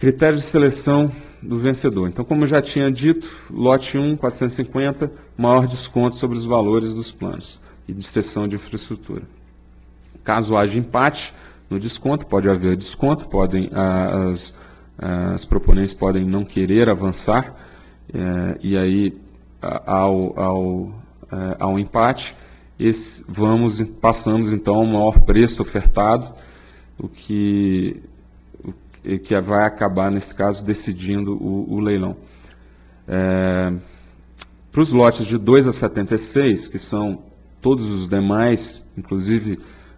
Critério de seleção do vencedor. Então, como eu já tinha dito, lote 1, 450, maior desconto sobre os valores dos planos e de cessão de infraestrutura. Caso haja empate no desconto, pode haver desconto, as proponentes podem não querer avançar, e aí, ao empate, passamos então ao maior preço ofertado, o que vai acabar, nesse caso, decidindo o leilão. Para os lotes de 2 a 76, que são todos os demais, inclusive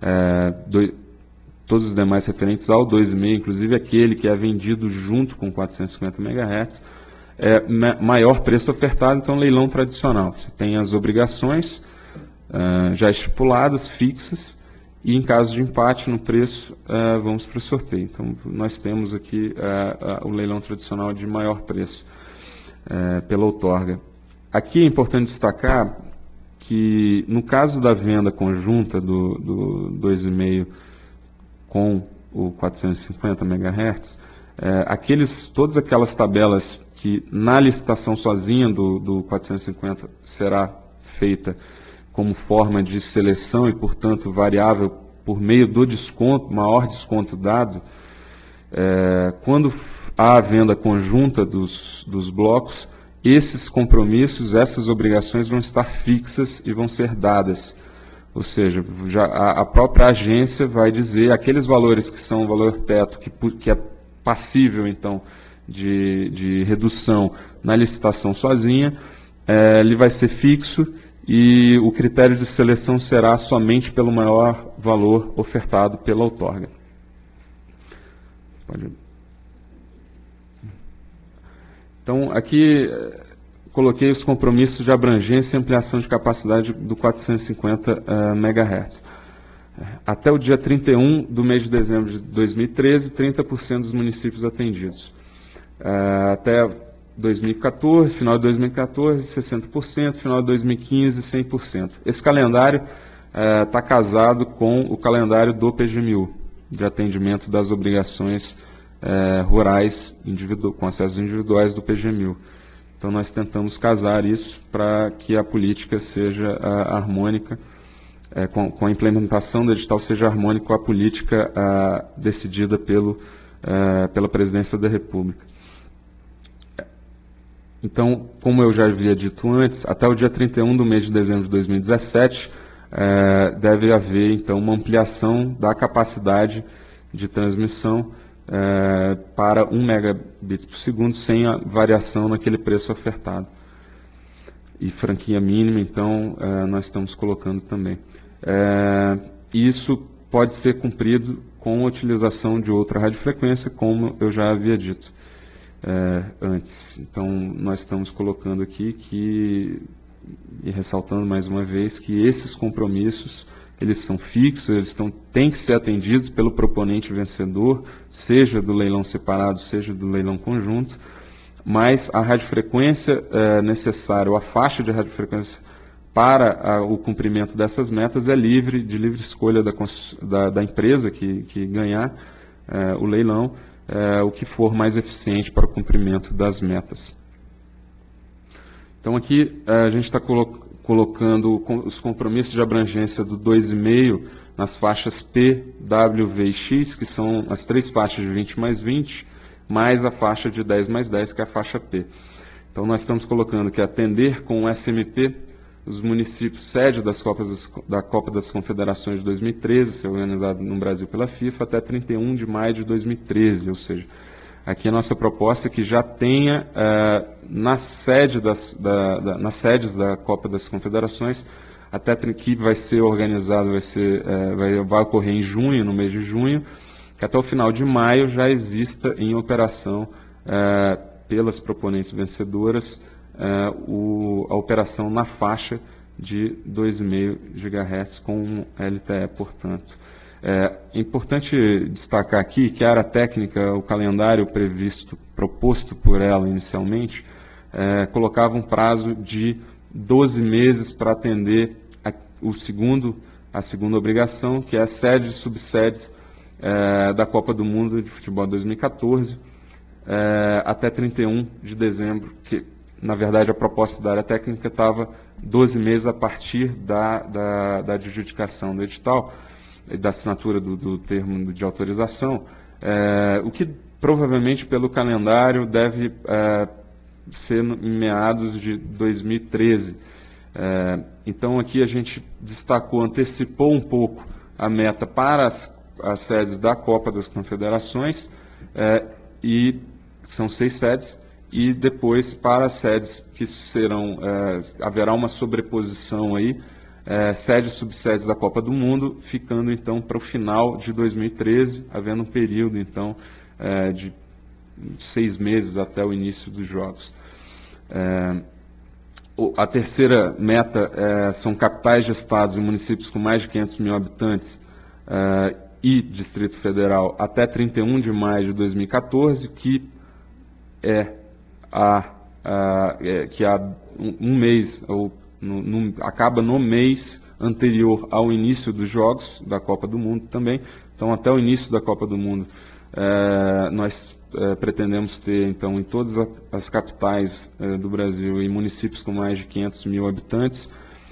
todos os demais referentes ao 2,5, inclusive aquele que é vendido junto com 450 MHz, maior preço ofertado, então leilão tradicional. Você tem as obrigações já estipuladas, fixas, e em caso de empate no preço, vamos para o sorteio. Então, nós temos aqui o leilão tradicional de maior preço pela outorga. Aqui é importante destacar que, no caso da venda conjunta do 2,5 com o 450 MHz, todas aquelas tabelas que na licitação sozinha do 450 será feita como forma de seleção e, portanto, variável por meio do desconto, maior desconto dado, quando há a venda conjunta dos blocos, esses compromissos, essas obrigações vão estar fixas e vão ser dadas. Ou seja, já a própria agência vai dizer aqueles valores que são o valor teto, que é passível, então, de redução na licitação sozinha, ele vai ser fixo, e o critério de seleção será somente pelo maior valor ofertado pela outorga. Então, aqui coloquei os compromissos de abrangência e ampliação de capacidade do 450 MHz. Até o dia 31 do mês de dezembro de 2013, 30% dos municípios atendidos. Até 2014, final de 2014, 60%, final de 2015, 100%. Esse calendário está casado com o calendário do PGMU, de atendimento das obrigações rurais com acessos individuais do PGMU. Então, nós tentamos casar isso para que a política seja harmônica, com a implementação do edital seja harmônica com a política decidida pela Presidência da República. Então, como eu já havia dito antes, até o dia 31 do mês de dezembro de 2017, deve haver, então, uma ampliação da capacidade de transmissão para 1 megabits por segundo, sem a variação naquele preço ofertado. E franquia mínima, então, nós estamos colocando também. Isso pode ser cumprido com a utilização de outra radiofrequência, como eu já havia dito antes. Então, nós estamos colocando aqui e ressaltando mais uma vez que esses compromissos, eles são fixos, eles têm que ser atendidos pelo proponente vencedor, seja do leilão separado, seja do leilão conjunto, mas a radiofrequência necessária, ou a faixa de radiofrequência para o cumprimento dessas metas é de livre escolha da empresa que ganhar o leilão, o que for mais eficiente para o cumprimento das metas. Então, aqui a gente está colocando os compromissos de abrangência do 2,5 nas faixas P, W, V e X, que são as 3 faixas de 20 mais 20, mais a faixa de 10 mais 10, que é a faixa P. Então, nós estamos colocando que atender com o SMP os municípios sede da Copa das Confederações de 2013, ser organizado no Brasil pela FIFA, até 31 de maio de 2013, ou seja, aqui a nossa proposta é que já tenha nas sedes da Copa das Confederações, até que vai ser organizado, vai ocorrer em junho, no mês de junho, que até o final de maio já exista em operação pelas proponentes vencedoras a operação na faixa de 2,5 GHz com LTE, portanto. É importante destacar aqui que a área técnica, o calendário proposto por ela inicialmente, colocava um prazo de 12 meses para atender a segunda obrigação, que é a sede e subsedes da Copa do Mundo de Futebol 2014, até 31 de dezembro, que na verdade a proposta da área técnica estava 12 meses a partir da adjudicação do edital, da assinatura do termo de autorização, o que provavelmente pelo calendário deve ser em meados de 2013. Então aqui a gente destacou, antecipou um pouco a meta para as sedes da Copa das Confederações, e são 6 sedes, e depois para as sedes que serão, haverá uma sobreposição aí, sedes e subsedes da Copa do Mundo, ficando então para o final de 2013, havendo um período então de 6 meses até o início dos Jogos. A terceira meta são capitais de estados e municípios com mais de 500 mil habitantes e Distrito Federal até 31 de maio de 2014, que há um mês, ou acaba no mês anterior ao início dos Jogos da Copa do Mundo também. Então, até o início da Copa do Mundo, nós pretendemos ter, então, em todas as capitais do Brasil e municípios com mais de 500 mil habitantes,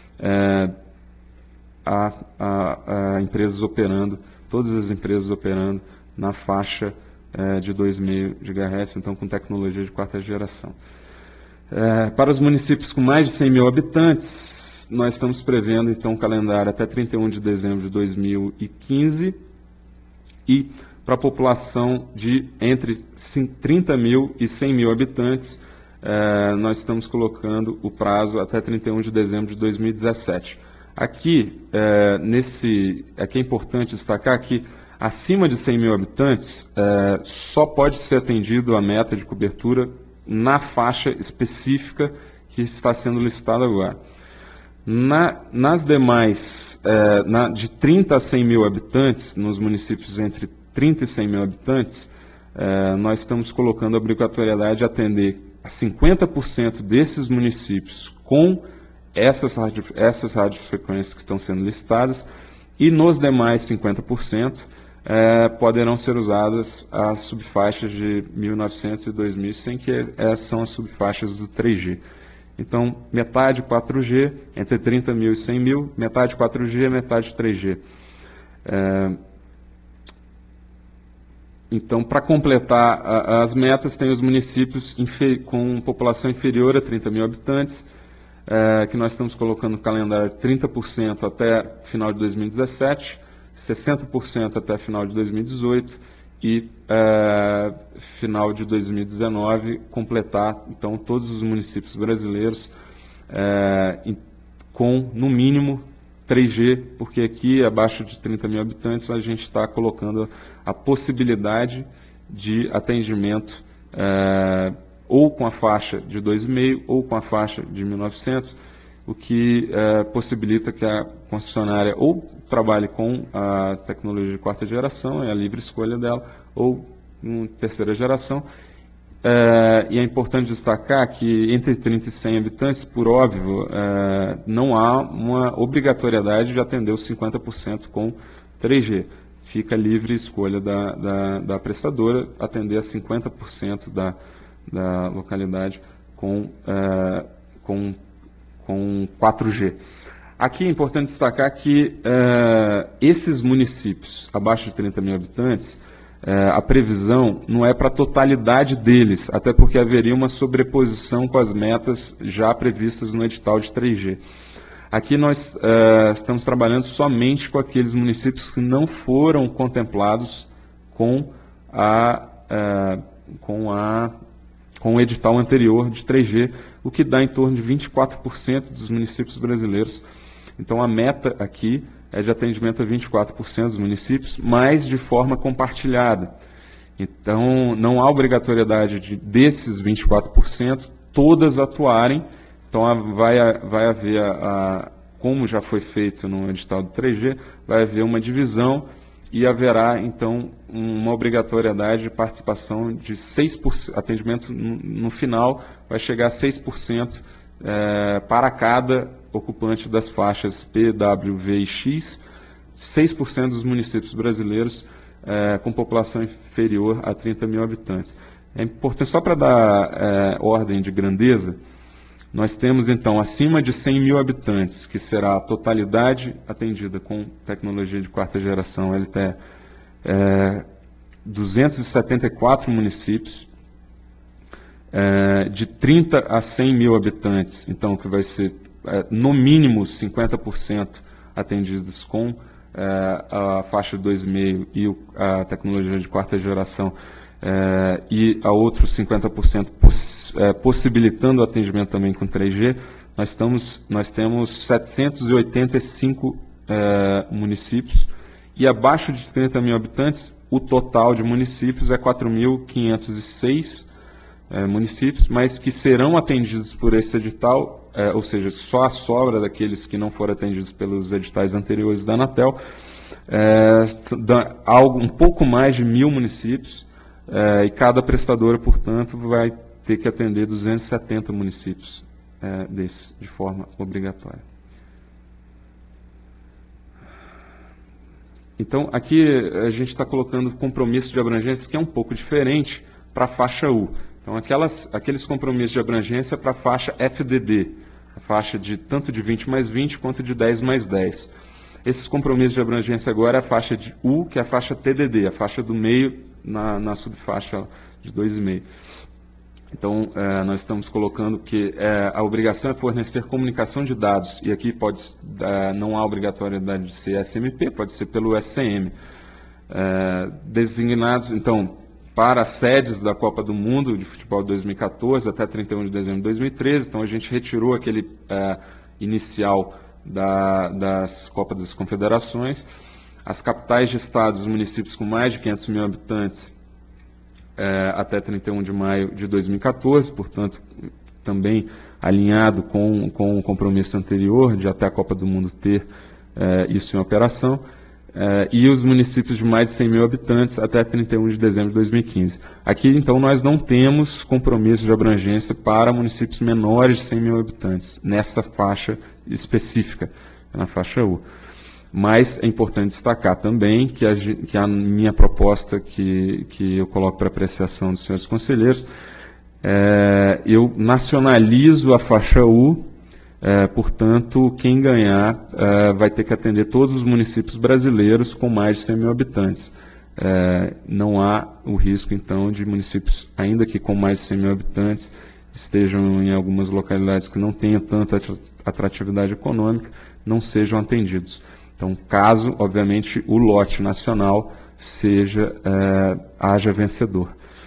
empresas operando, todas as empresas operando na faixa de 2,5 GHz, então com tecnologia de 4ª geração. Para os municípios com mais de 100 mil habitantes, nós estamos prevendo então um calendário até 31 de dezembro de 2015, e para a população de entre 30 mil e 100 mil habitantes, nós estamos colocando o prazo até 31 de dezembro de 2017. Aqui é importante destacar que acima de 100 mil habitantes, só pode ser atendido a meta de cobertura na faixa específica que está sendo listada agora. Nas demais, de 30 a 100 mil habitantes, nos municípios entre 30 e 100 mil habitantes, nós estamos colocando a obrigatoriedade de atender a 50% desses municípios com essas radiofrequências que estão sendo listadas, e nos demais 50%, poderão ser usadas as subfaixas de 1900 e 2100, que são as subfaixas do 3G. Então, metade 4G, entre 30 mil e 100 mil, metade 4G, metade 3G. Então, para completar as metas, tem os municípios com população inferior a 30 mil habitantes, que nós estamos colocando no calendário 30% até final de 2017, 60% até final de 2018 e final de 2019 completar então todos os municípios brasileiros com no mínimo 3G, porque aqui abaixo de 30 mil habitantes a gente está colocando a possibilidade de atendimento ou com a faixa de 2,5 ou com a faixa de 1900, o que possibilita que a concessionária ou trabalhe com a tecnologia de 4ª geração, é a livre escolha dela, ou em 3ª geração. E é importante destacar que entre 30 e 100 habitantes, por óbvio, não há uma obrigatoriedade de atender os 50% com 3G. Fica livre escolha da prestadora atender a 50% da localidade com 4G. Aqui é importante destacar que esses municípios abaixo de 30 mil habitantes, a previsão não é para a totalidade deles, até porque haveria uma sobreposição com as metas já previstas no edital de 3G. Aqui nós estamos trabalhando somente com aqueles municípios que não foram contemplados com o edital anterior de 3G, o que dá em torno de 24% dos municípios brasileiros. Então a meta aqui é de atendimento a 24% dos municípios, mas de forma compartilhada. Então não há obrigatoriedade desses 24% todas atuarem. Então vai haver, como já foi feito no edital do 3G, vai haver uma divisão e haverá então uma obrigatoriedade de participação de 6%, atendimento no final vai chegar a 6% para cada ocupante das faixas P, W, V e X, 6% dos municípios brasileiros com população inferior a 30 mil habitantes. É importante, só para dar ordem de grandeza, nós temos então acima de 100 mil habitantes, que será a totalidade atendida com tecnologia de quarta geração LTE, 274 municípios, de 30 a 100 mil habitantes, então que vai ser no mínimo 50% atendidos com a faixa 2,5 e a tecnologia de quarta geração, e a outros 50% possibilitando o atendimento também com 3G, nós temos 785 municípios, e abaixo de 30 mil habitantes, o total de municípios é 4.506 municípios, mas que serão atendidos por esse edital, ou seja, só a sobra daqueles que não foram atendidos pelos editais anteriores da Anatel, um pouco mais de 1.000 municípios, e cada prestadora, portanto, vai ter que atender 270 municípios desses, de forma obrigatória. Então, aqui a gente está colocando compromisso de abrangência que é um pouco diferente para a faixa U. Então, aqueles compromissos de abrangência para a faixa FDD, a faixa de tanto de 20 mais 20 quanto de 10 mais 10. Esses compromissos de abrangência agora é a faixa de U, que é a faixa TDD, a faixa do meio na subfaixa de 2,5. Então, nós estamos colocando que a obrigação é fornecer comunicação de dados, e aqui não há obrigatoriedade de ser SMP, pode ser pelo SCM. Designados, então, para as sedes da Copa do Mundo de Futebol de 2014 até 31 de dezembro de 2013, então a gente retirou aquele inicial das Copas das Confederações. As capitais de estados e municípios com mais de 500 mil habitantes até 31 de maio de 2014, portanto, também alinhado com o compromisso anterior de até a Copa do Mundo ter isso em operação, e os municípios de mais de 100 mil habitantes até 31 de dezembro de 2015. Aqui, então, nós não temos compromisso de abrangência para municípios menores de 100 mil habitantes, nessa faixa específica, na faixa U. Mas é importante destacar também que a minha proposta que eu coloco para apreciação dos senhores conselheiros, eu nacionalizo a faixa U, portanto, quem ganhar vai ter que atender todos os municípios brasileiros com mais de 100 mil habitantes. Não há o risco, então, de municípios, ainda que com mais de 100 mil habitantes, estejam em algumas localidades que não tenham tanta atratividade econômica, não sejam atendidos. Então, caso, obviamente, o lote nacional haja vencedor.